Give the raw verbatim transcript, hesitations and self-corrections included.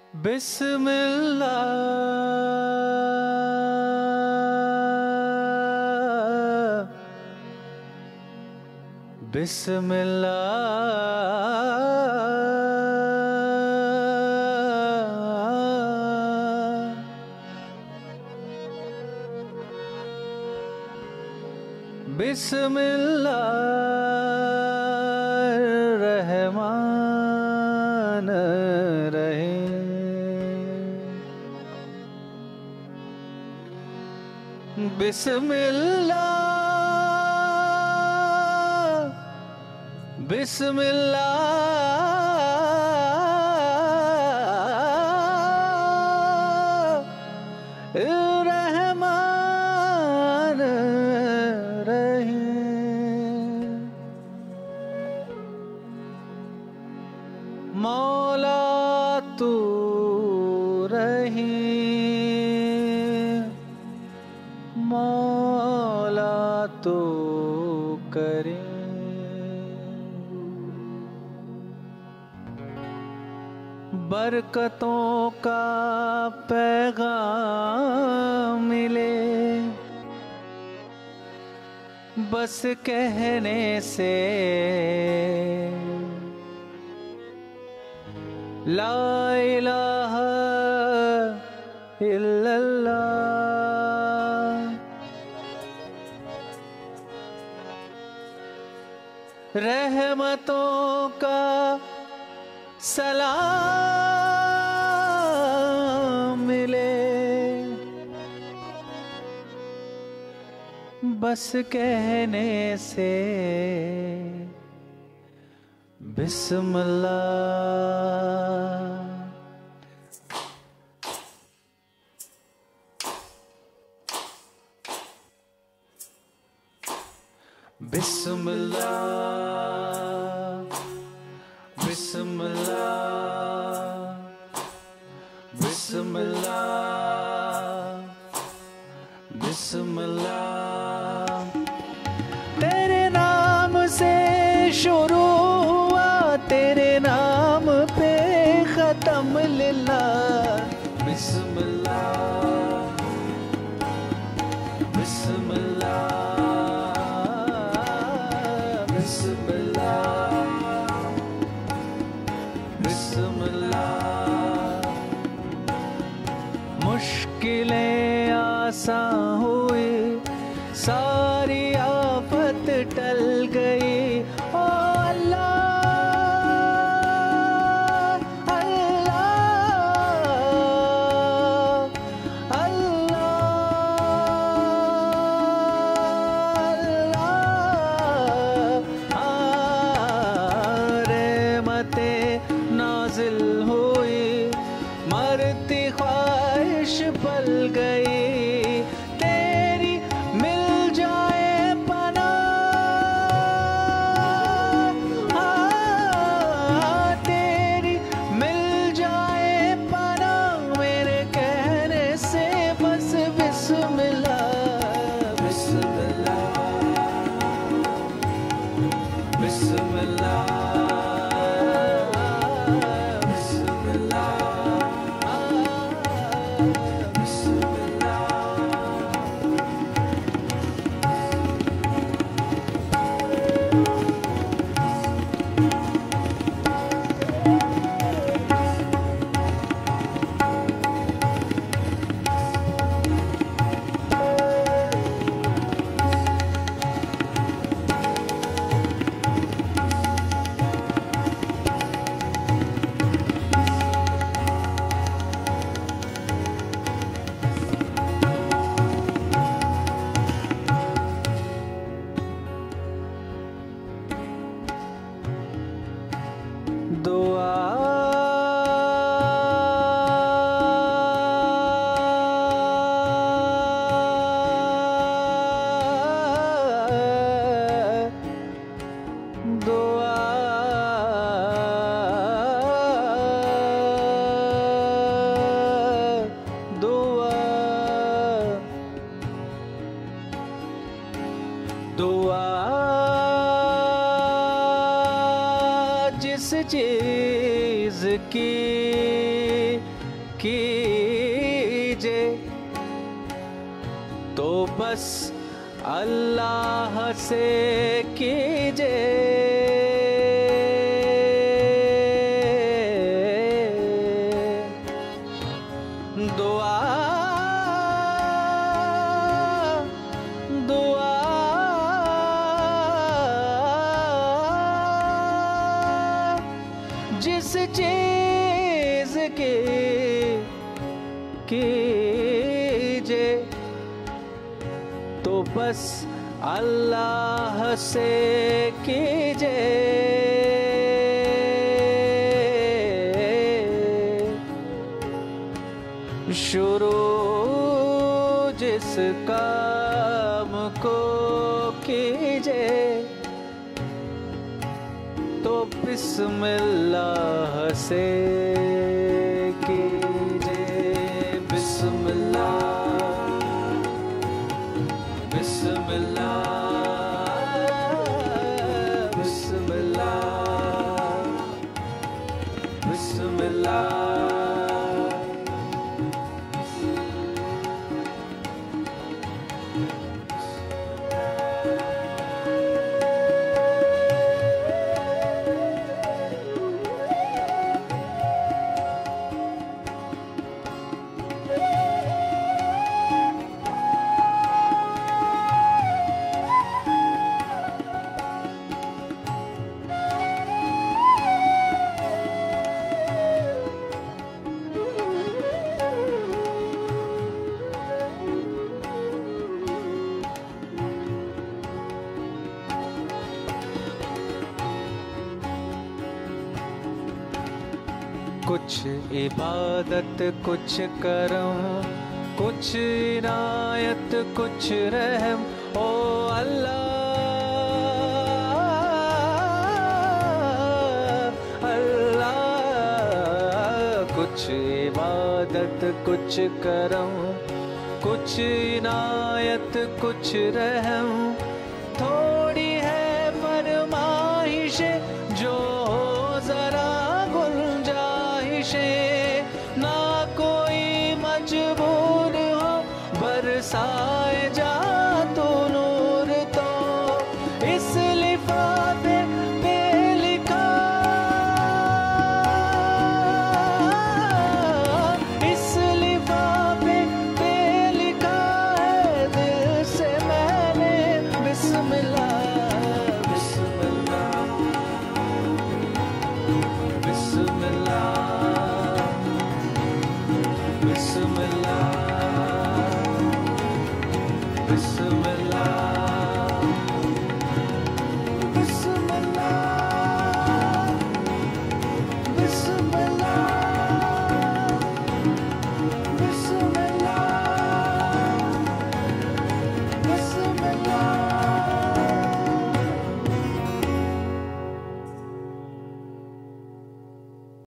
बिस्मिल्लाह बिस्मिल्लाह बिस्मिल्लाहिर्रहमानिर्रहीम। बिस्मिल्लाह बिस्मिल्लाहिर्रहमानिर्रहीम। मौला तू रहीम, मौला तू करीम। बरकतों का पैगाम मिले बस कहने से, ला इलाहा इल्लल्लाह। रहमतों का सलाम मिले बस कहने से, बिस्मिल्लाह। बिस्मिल्लाह बिस्मिल्लाह बिस्मिल्लाह बिस्मिल्लाह। तेरे नाम से शुरू हुआ, तेरे नाम पे खत्म लिल्लाह। बिस्मिल्लाह बिस्मिल्लाह बिस्मिल्लाह बिस्मिल्लाह। मुश्किलें आसान हुई, सारी आफत टल गई। ओ अल्लाह अल्लाह अल्लाह अल्लाह। रहमतें नाज़िल हुई, मरती ख्वाहिश पल गई। तेरी मिल जाए पनाह, हाँ, तेरी मिल जाए पनाह मेरे कहने से बस। बिस्मिल्लाह बिस्मिल्लाह बिस्मिल्लाह दुआ जिस चीज की कीजिए तो बस अल्लाह से कीजिए। दुआ दुआ जिस चीज की कीजिए तो बस अल्लाह से कीजिए। शुरू जिस काम को कीजिए तो बिस्मिल्लाह से कीजिए। बिस्मिल्लाह बिस्मिल्लाह बिस्मिल्लाह बिस्मिल्लाह। कुछ इबादत कुछ करम कुछ इनायत कुछ रहम ओ अल्लाह अल्लाह। कुछ इबादत कुछ करम कुछ इनायत कुछ रहम थोड़ी है फरमाइश जो जरा ना कोई मजबूर हो बरसाए जा तो नूर तो इस लिफाफे पे लिखा इस लिफाफे पे लिखा है दिल से मैंने बिस्मिल्लाह बिस्मिल्लाह बिस्मिल्लाह बिस्मिल्लाह बिस्मिल्लाह बिस्मिल्लाह बिस्मिल्लाह